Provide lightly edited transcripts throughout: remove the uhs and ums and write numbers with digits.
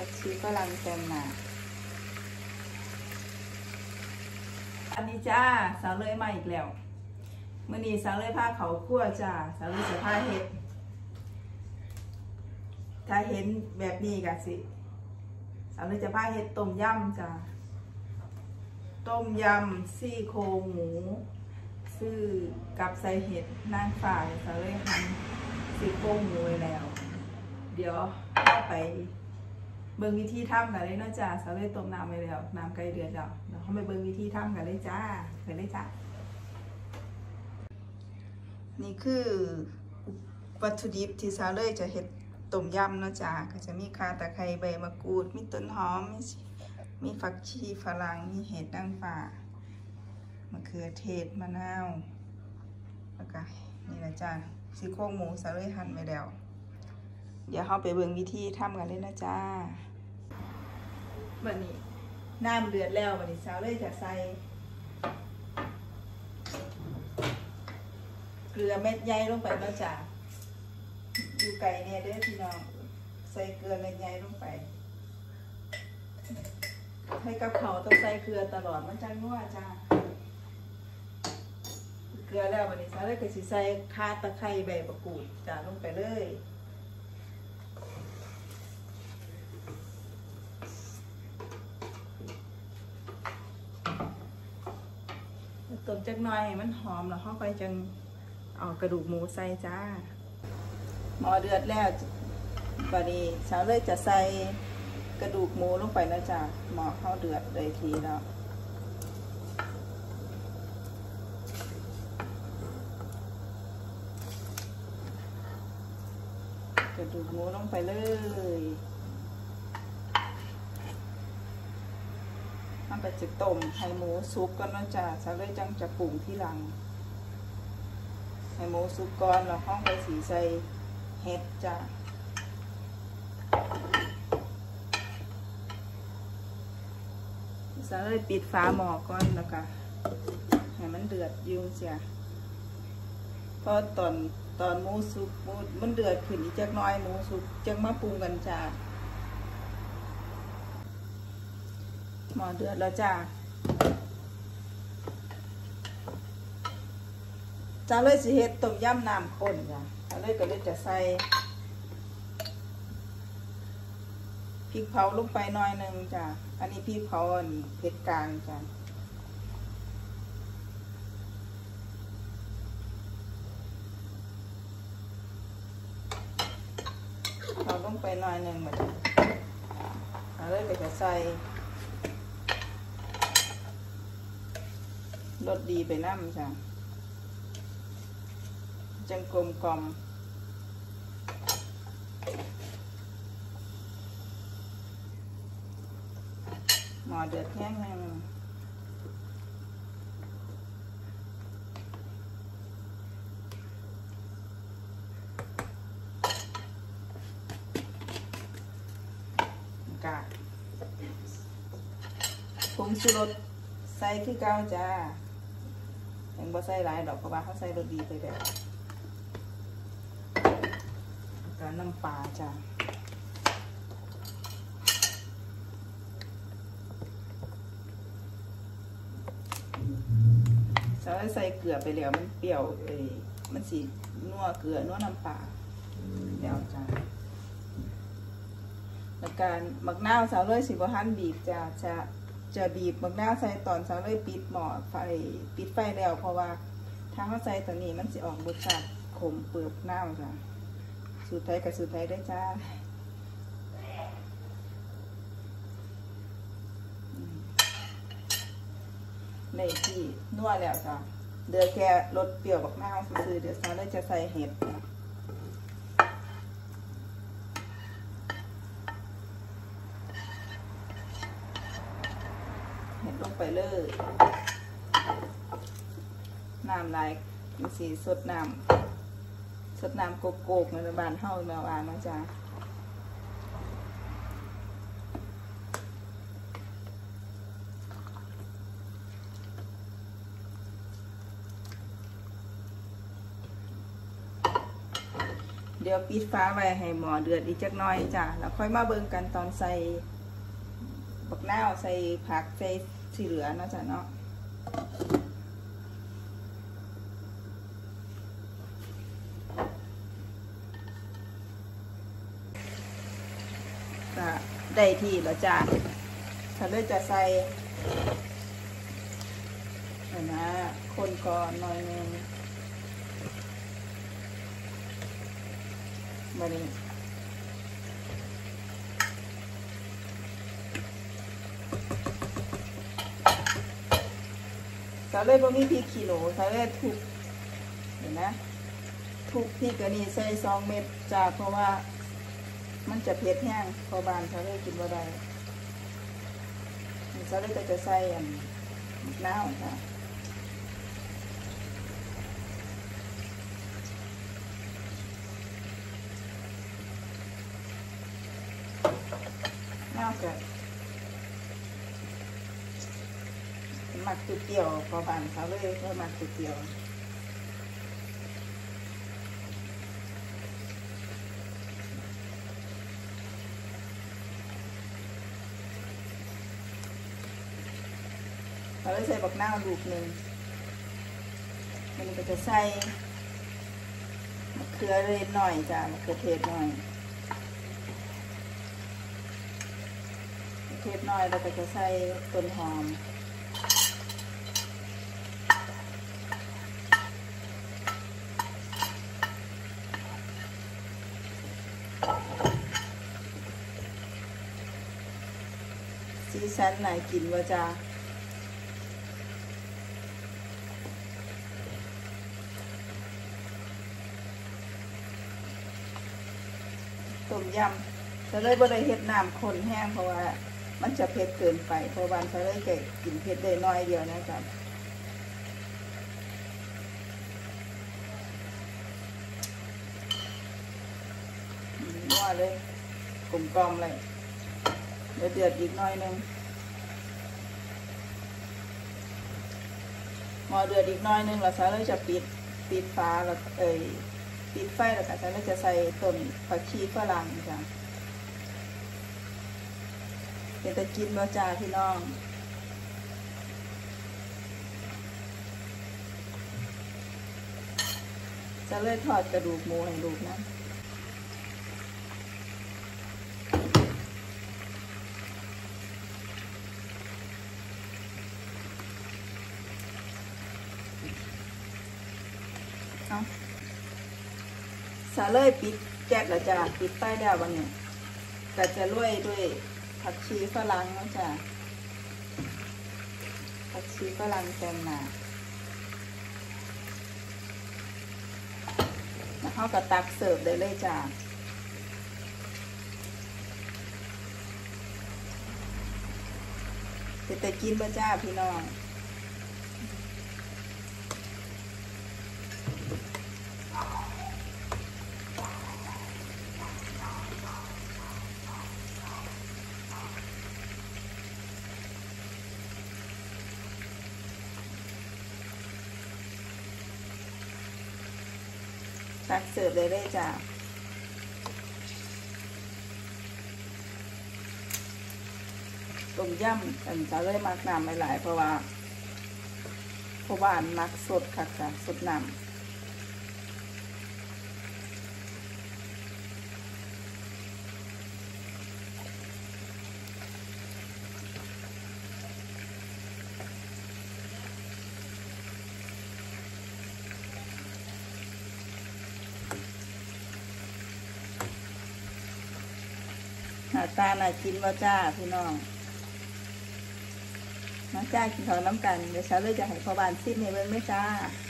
ชีฝรั่งเต็มหนาอันนี้จ้าสาวเลยมาอีกแล้วเมื่อนี้สาวเลยผ้าเขาคั่วจ้าสาวเลยจะผ้าเห็ดถ้าเห็นแบบนี้กันสิสาวเลยจะผ้าเห็ดต้มยำจ้าต้มยำซี่โครงหมูซื้อกับใส่เห็ดนางฟ้าสาวเลยหั่นซี่โครงหมูไว้แล้วเดี๋ยวเข้าไปเบิ่งวิธีทำกันเลยนะจ้าสาวเลยต้มน้ำไว้แล้วน้ำไก่เดือดแล้วเดี๋ยวเข้าไปเบิ่งวิธีทำกันเลยจ้าไปเลยจ้านี่คือวัตถุดิบที่สาวเลยจะเห็ดต้มยำนะจ้าก็จะมีข่าตะไคร้ใบมะกรูดมีต้นหอมมีฝักชีฝรั่งมีเห็ดนางฟ้ามะเขือเทศมะนาวแล้วก็นี่นะจ้าซี่โครงหมูสาวเลยหั่นไว้แล้วเดี๋ยวเราไปเบิ่งวิธีทำกันเลยนะจ้าวันนี้น้ำเดือดแล้ววันนี้สาวเลยจะใส่เกลือเม็ดใหญ่ลงไปนะจ้าอยู่ไก่เนี่ยเด้อพี่น้องใส่เกลือเม็ดใหญ่ลงไปให้กับเขาต้องใส่เกลือตลอดมันจังนัวจ้าเกลือแล้ววันนี้สาวเลยก็สิใส่ข่าตะไคร้ใบมะกรูดจ้าลงไปเลยต้มจักหน่อยให้มันหอมแล้วเข้าไปจังเอากระดูกหมูใส่จ้าหม้อเดือดแล้วบัดนี้สาวเลยจะใส่กระดูกหมูลงไปนะจ้าหม้อเข้าเดือดเลยทีแล้วกระดูกหมูลงไปเลยมันไปจะต้มให้หมูสุกก่อนนะจ้าสาวเลยจังจะปรุงที่หลังให้หมูสุกก่อนแล้วห้องไปสีใส่เห็ดจ้าสาวเลยปิดฝาหม้อก่อนแล้วก็ให้มันเดือดยุ่งเสียพอตอนหมูสุกมันเดือดขึ้นอีกจักน้อยหมูสุกจังมาปรุงกันจ้าหม้อเดือดแล้วจ้าจ้าเลยสิเฮ็ดต้มยำน้ำข้นจ้ะจ้าเลยก็เลยจะใส่พริกเผาลงไปหน่อยหนึ่งจ้ะอันนี้พริกเผาเผ็ดกลางจ้ะเผาลงไปหน่อยหนึ่งมาจ้ะจ้าเลยก็จะใส่รสดีไปน้ำจ้ะจังกลมกล่อมหม้อเดือดแห้งหนึ่งกะผงชูรสใส่คือเก่าจ้ายังบ่ใส่หลายดอกเพราะว่าเขาใส่รสดีไปแล้วกับน้ำปลาจ้าใส่เกลือไปแล้วมันเปรี้ยวมันสีนัวเกลือนัวน้ำปลาแล้วจ้าแล้วการหมักนาวสาวเลยสิบหั่นบีบจะบีบหมักนาวใส่ตอนสาวเลยปิดหม้อปิดไฟแล้วเพราะว่าถ้าเขาใส่ตัวนี้มันสิออกรสชาติขมเปลือกนาวจ้าสูตรไทยกับสูตรไทยได้จ้าในที่นัวแล้วจ้ะเดือแค่รสเปรี้ยวบักนาวซื้อเดี๋ยวซาเลยจะใส่เห็ดลงไปเลยน้ำลายสีสดน้ำโกกในบ้านเฮาแมวอ่านนะจ๊ะดี๋ยวปิดฟ้าไว้ให้หม้อเดือดอีกจักหน่อยจ้ะแล้วค่อยมาเบิ่งกันตอนใส่บักนาวใส่ผักใส่ที่เหลือเนาะจ้ะเนาะก็ได้ที่แล้วจ้ะถ้าเลยจะใส่นะคนก่อนหน่อยนึงมานี่สาวเลยบ่มีพริกขี้หนูสาวเลยทุบเห็นนะทุบพริกอันนี้ใส่2 เม็ดจ้าเพราะว่ามันจะเผ็ดแห้งพอบานสาวเลยกินบ่ได้สาวเลยก็จะใส่มะนาวค่ะนาวก็หมักตุ่เกี่ยวพอบานสาวเลยก็หมักตุ่เกี่ยวเราได้ใส่บักนาวลูกหนึ่งมันก็จะใส่มะเขือเทศหน่อยจ้ะมะเขือเทศหน่อยมะเขือเทศหน่อยแล้วก็จะใส่ต้นหอมสีสันน่ากินว่าจ้ะต้มยำจะเลยบ่ได้เฮ็ดน้ำข้นแห้งเพราะว่ามันจะเผ็ดเกินไปเพราะวันจะเลยแกกินเผ็ดได้น้อยเดียวนะจ๊ะนัวเลยกลมกล่อมเลยเดือดอีกน้อยนึงหม้อเดือดอีกน้อยนึงเราจะเลยจะปิดฝาแล้วปิดไฟแล้วก็จะใส่ต้นผักชีฝรั่งจ้ะเป็นตะกินบ่จ้าพี่น้องจะเลยทอดกระดูกหมูให้ลูกนะเอาสาเลยปิดแก๊สแล้วจ้ะปิดไฟแล้ววันนี้ก็จะโรยด้วยผักชีฝรั่งนะจ้ะผักชีฝรั่งแซมมาแล้วเขาก็ตักเสิร์ฟได้เลยจ้ะจะกินบ่จ้าพี่น้องตักเสิร์ฟเลยจ้ะต้มยำจะเลยมักน้ำหลายเพราะว่ามักสดค่ะจ้ะสดน้ำหน้าตาน่ากินว่าจ้าพี่น้องมาจ้ากินข้าวน้ำกันเดี๋ยวเช้าเลยจะให้พ่อบ้านซิมให้เบิ่งไหมจ้า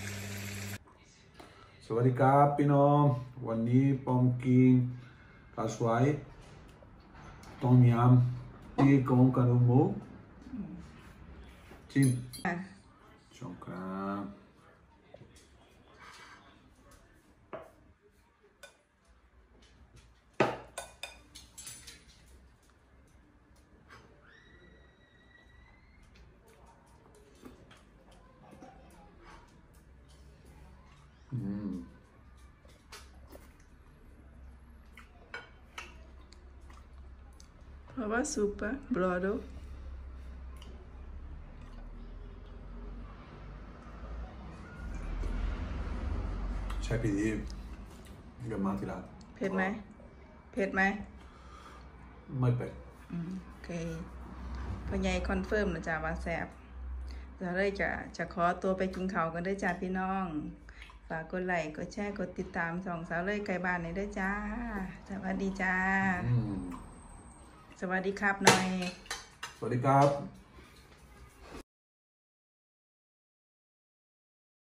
สวัสดีครับพี่น้องวันนี้ผมกินข้าวสวยต้มยำที่กงกระดูกหมูชิมชมครับ var super. Bra då. ใช้ปีนี้กับมาทีละเผ็ดไหม เผ็ดไหมไม่เป็ดโอเคพ่อใหญ่คอนเฟิร์มนะจ๊ะว่าแซ่บเราเลยจะขอตัวไปกินข้าวกันด้วยจ้าพี่น้อง ฝากกดไลค์กดแชร์กดติดตามสองสาวเลยไกลบ้านในด้วยจ้า สวัสดีจ้า สวัสดีครับหน่อยสวัสดีครับ